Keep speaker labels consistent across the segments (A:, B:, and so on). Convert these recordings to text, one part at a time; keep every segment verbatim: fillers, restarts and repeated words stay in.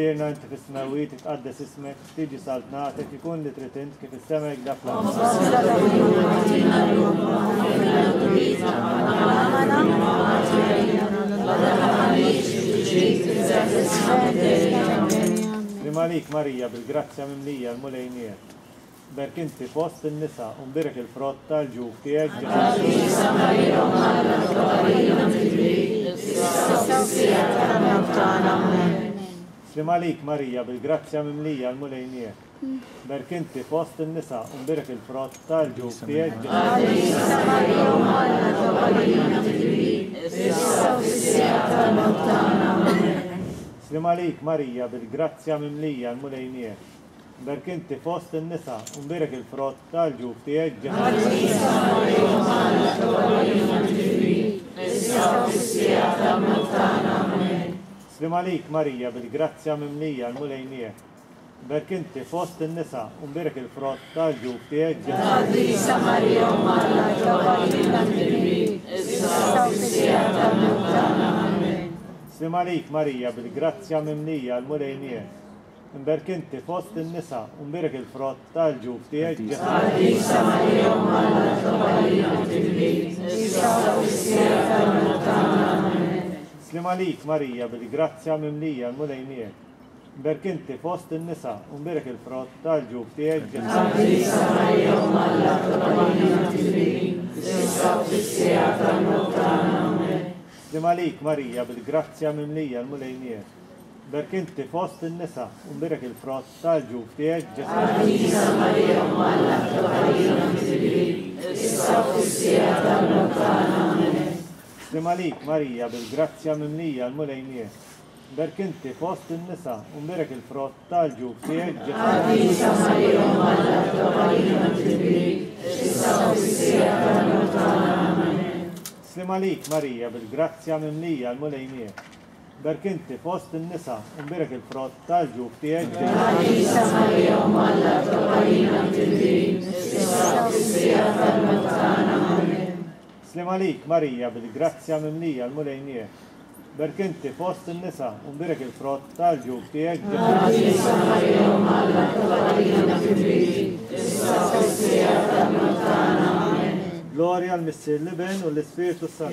A: أبينا أنت في السماويات تتقدس اسمك تيجي صلاتك يكون اللي تريد أنت كيف السماء يقدر لماليك ماريا بالجرازيا مملية المولينية بارك انت في وسط النساء ومبارك الفروتة الجوف تياج سلام عليك ماريا بالجرازيا مملية المولينية بارك انت في وسط النساء ومبارك الفروتة الجوف تياج سلام عليك ماريا بالجرازيا مملية المولينية بارك انت في وسط النساء ومبارك الفروتة الجوف تياج سلام عليك ماريا بالجرازيا مملية المولينية بارك انت في وسط النساء ومبارك الفروتة الجوف تياج سلام عليك ماريا بالجرازيا مملية المولينية مبارك انت في وسط النساء ومبارك الفروتة الجوف تياج سلام عليك ماريا بالجرازيا مملية المولينية بارك انت في وسط النساء ومبارك الفروتة الجوف تياج سلام عليك ماريا بالجرازيا مملية المولينية بارك انت في وسط النساء ومبارك الفروتة الجوف تياج سلام عليك ماريا بالجرازيا مملية المولينية بارك انت في وسط النساء ومبارك الفروتة الجوف تياج سلام عليك ماريا بالجرازيا مملية المولينية بارك انت في وسط النساء ومبارك الفروتة الجوف تياج سلام عليك ماريا بالجرازيا مملية المولينية بارك انت في وسط النساء ومبارك الفروتة الجوف تياج Gloria al Messie Leben und Spiritu Santo.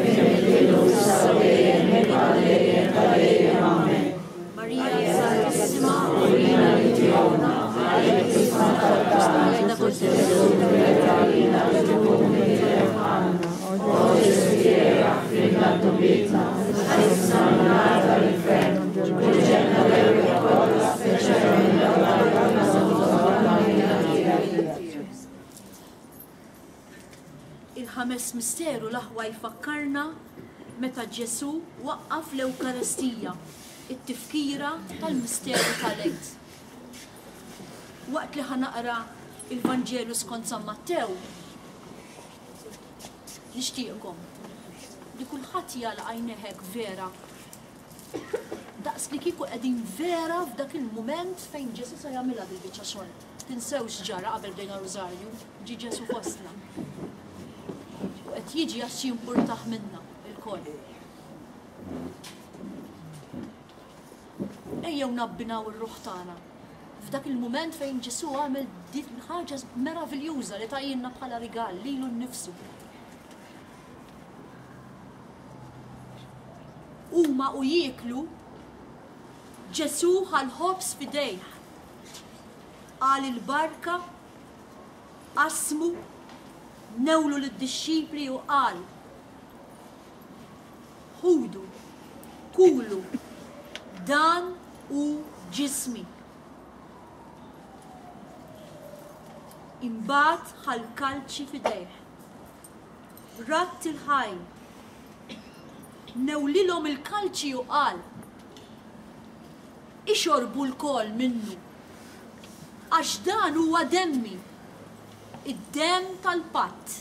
B: Maria Santissima, Regina di Dio, Maledicissima Santa Caterina, o Gesù, figlia tua vita, esaminata all'inferno, urgente avere cosa, specialmente alla il-ħames misteru l-aħwa jfakkarna meta Ġesu waqqaf l-Ewkaristija, it-tifkira tal-misteru tal-Għid. Waqt li ħanaqra il-Vanġelu skont San Mattew, nixtieqkom li kulħadd jagħlaq għajnejh vera. Daqs li kieku qegħdin vera f'dak il-mument fejn Ġesu se jagħmilha bil-biċċa xogħol. Tinsewx ġara qabel bdejna Rożarju, ġi Ġesu fostna. Qed jiġi għax jimpurtaħ minna il-koll. Ejjew nabbinaw ir-ruħ tagħna f'dak il-mument fejn Ġesu għamel dik ħaġa meraviljuża li tajjinna bħala rigal lilu nnifsu. Huma u jieklu Ġesu ħal-ħobs f'idejh. Qal il-barka qasmu newlu lid-dixxipli u qal ħudu, kulu, dan u ġismi. Imbagħad ħall-kalċi f'idejh. Ratt il-ħajn. Newlilhom il-kalċi u qal ixorbu l-kol minnu għax dan huwa demmi. Id-dem tal-patt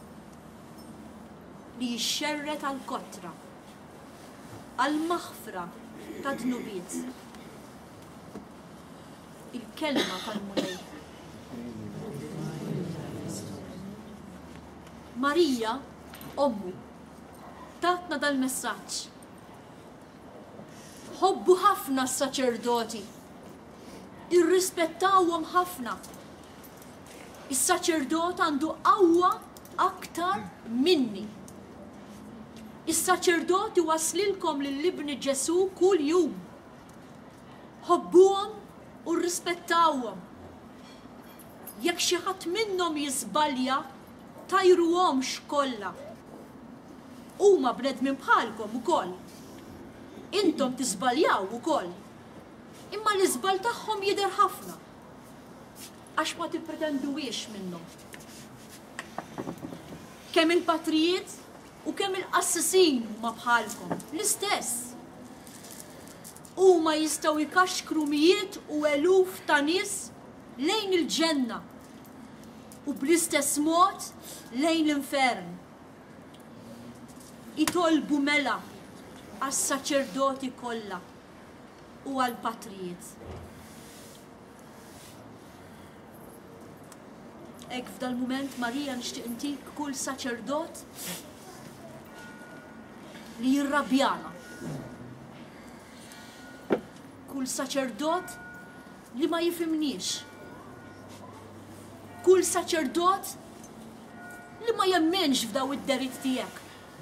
B: li jixxerret għal-kotra, għal-maħfra ta' dnubiet. Il-kelma tal-mulej. Marija, ommu, tatna dal-messaġġ. ħobbu ħafna s-saċerdoti. Irrispettawhom ħafna. Is-saċerdot għandu qawwa aktar minni. Is-saċerdoti waslilkom lill-Ibni Ġesu kull jum. Ħobbuhom u rrispettawhom. Jekk xi ħadd minnhom jiżbalja, tajruhomx kollha. Huma bnedmin bħalkom ukoll. Intom tiżbaljaw ukoll. Imma l-iżbal tagħhom jidher ħafna. Għax ma tippretenduwiex minnhom. Kemm il-patrijiet u kemm il-qassisin huma bħalkom, l-istess. Huma jistgħu jkaxkru mijiet u eluf ta' nies lejn il-ġenna u bl-istess mod lejn l-infern. Itolbu mela għas-saċerdoti kollha u għall-patrijiet. Ek f'dal-mument Marija nixtieq intik kull saċerdot li jirrabjana. Kull saċerdot li ma jifimniex. Kull saċerdot li ma jemmenx f'daw id-derit tiegħek.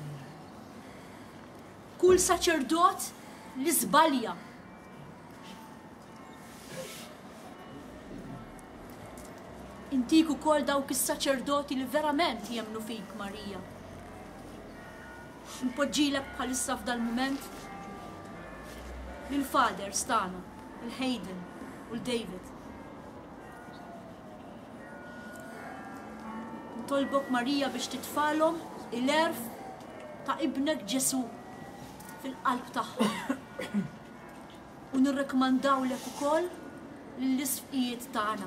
B: Kull saċerdot li żbalja. Intik ukoll dawk is-saċerdoti li verament jemnu fik, Marija. Npoġġilek bħalissa f'dal-mument lill-fathers tagħna, il-Hayden u l-David. Ntolbok Marija biex titfalhom il-erf ta' ibnek Ġesu fil-qalb tagħhom. U nirrekmandawlek ukoll lill-isfqijiet tagħna.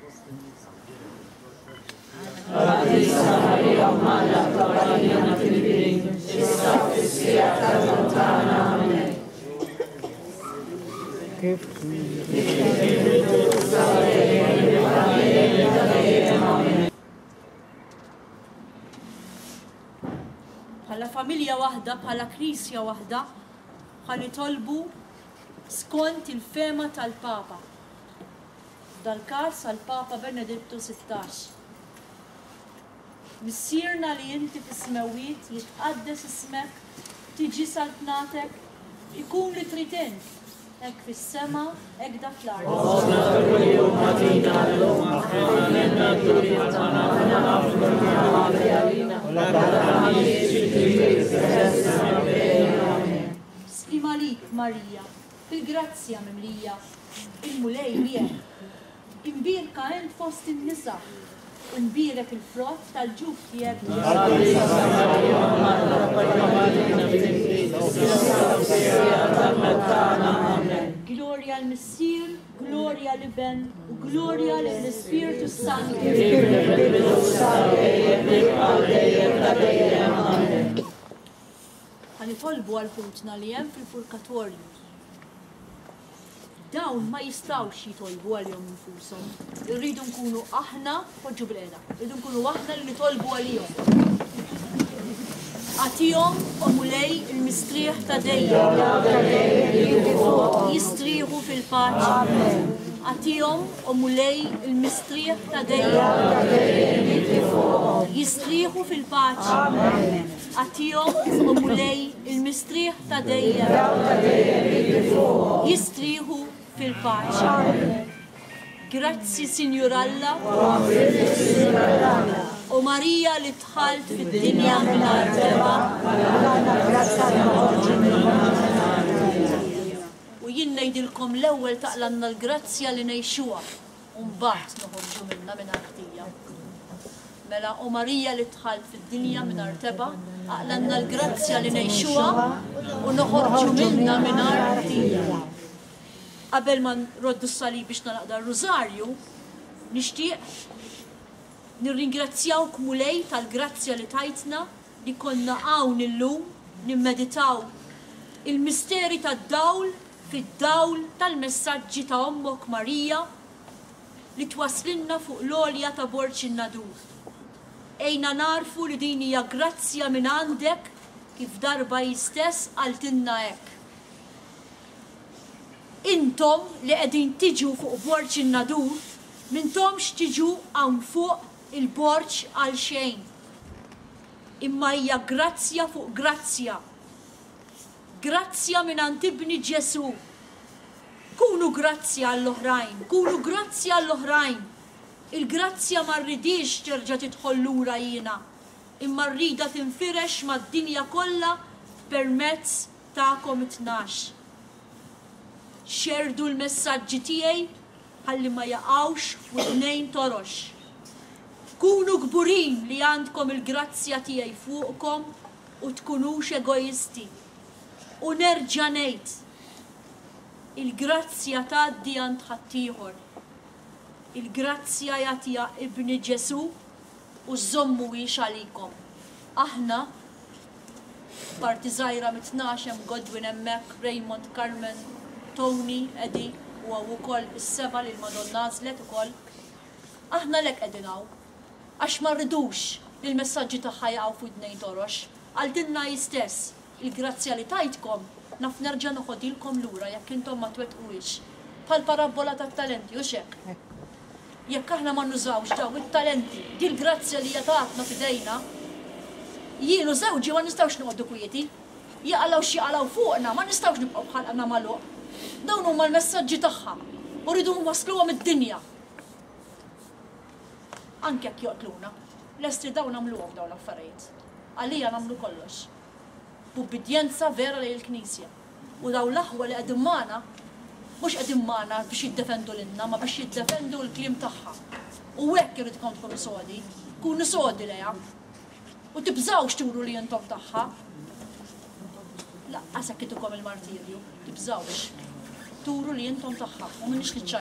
C: Maria, Maria,
B: bħala familja waħda, bħala knisja waħda, ħalli tolbu skont il-fema tal-Papa. Dal-każ għal-Papa Benedetto sittax. Missierna li inti fis-smawiet jitqaddes ismek, tiġi saltnatek, ikun li trid int, hekk fis-sema, hekk dak fl-ard. Slima lik, Marija, bil-grazzja mimlija, il-mulej miegħek. Imbirka int fost in-nisa, u nbirek il-frott tal-ġuf tiegħek. Gloria al-Missir, gloria l-Iben, u gloria l-Spiritu Santo. Ħanitolbu għal-ħutna li hemm fil-purgatorju. Dawn ma jistawx jitolbu għal-jom infushom. Irridu nkunu aħna, poġġu bil-qeda, irridu nkunu aħna li nitolbu għalihom. Għatihom u mulej il-mistrieħ ta' dejjem. Jistrieħu fil-paċi. Għatihom u mulej il-mistrieħ ta' dejjem. Jistrieħu fil-paċi. Għatihom u mulej il-mistrieħ ta' dejjem. Jistrieħu fil-paċi. Grazzi, Signoralla, u Marija li tħalt fid-dinja mingħajr teba. U jien ngħidilkom l-ewwel taqlanna l-grazzja li ngħixuha, u mbagħad noħorġu minnha mingħajr ħtija. Mela, u Marija li tħalt fid-dinja mingħajr teba, aqlanna l-grazzja li ngħixuha u noħorġu minnha mingħajr ħtija. Qabel ma nroddu s-salib biex naqda r-Rużarju, nixtieq nirringrazzjawk mulej tal-grazzja li tajtna li konna hawn illum nimmeditaw il-misteri tad-dawl fid-dawl tal-messaġġi ta' Ommok Marija li twaslinna fuq l-għolja ta' Borċ in-Nadur. Ejna narfu li din hija grazzja minn għandek kif darba jistess għaltinna hekk. Intom li qegħdin tiġu fuq Borċ in-Nadur, m'intomx tiġu hawn fuq il-borċ għal xejn. Imma hija grazzja fuq grazzja. Grazzja mingħand ibni Ġesu. Kunu grazzja għall-oħrajn, kunu grazzja għall-oħrajn. Il-grazzja ma rridix terġa' tidħol lura jiena, imma rrida tinfirex mad-dinja kollha permezz tagħkom it-tnax. Xerdu l-messaġġi tiegħi ħalli ma jaqgħux fuq tnejn torox. Kunu kburin li għandkom il-grazzja tiegħi fuqkom u tkunux egoisti. U nerġa' ngħid, il-grazzja tgħaddi għand ħaddieħor. Il-grazzja jagħtiha ibni Ġesu u żommuhiex għalikom. Aħna parti żgħira mit-tnax hemm Godwin hemmhekk, Raymond, Carmen, Tony, Eddie, u għaw ukoll is-seba li l-Madonna għażlet ukoll. Aħna lek qegħdin hawn, għax ma rridux li l-messaġġi tagħha jaqgħu fuq tnejn torox. Għaldinna jistess, il-grazzja li tajtkom naf nerġa' noħodilkom lura jekk intom ma twettquwiex. Bħal parabola tat-talenti u x'hekk. Jekk aħna ma nużawx daw it-talenti, di l-grazzja li jagħtatna f'idejna, jien u żewġi ma nistgħux noqogħdu kwieti. Jaqalaw xi jaqalaw fuqna, ma nistgħux nibqgħu bħalqna magħluq. Dawn huma l-messaġġi tagħha u rridu nwassluhom id-dinja. Anke jekk joqtluna, lesti dawn nagħmluhom dawn l-affarijiet. Għalija nagħmlu kollox. B'ubbidjenza vera lejn il-Knisja. U dawn l-aħwa li qegħdin magħna mhux qegħdin magħna biex jiddefendu lilna, ma biex jiddefendu l-kliem tagħha. U hekk irid tkunu sodi, kunu sodi lejha. U tibżawx turu li intom tagħha. Laqqas hekk itukom il-martirju, tibżawx. Turu li intom tagħha u m'iniex li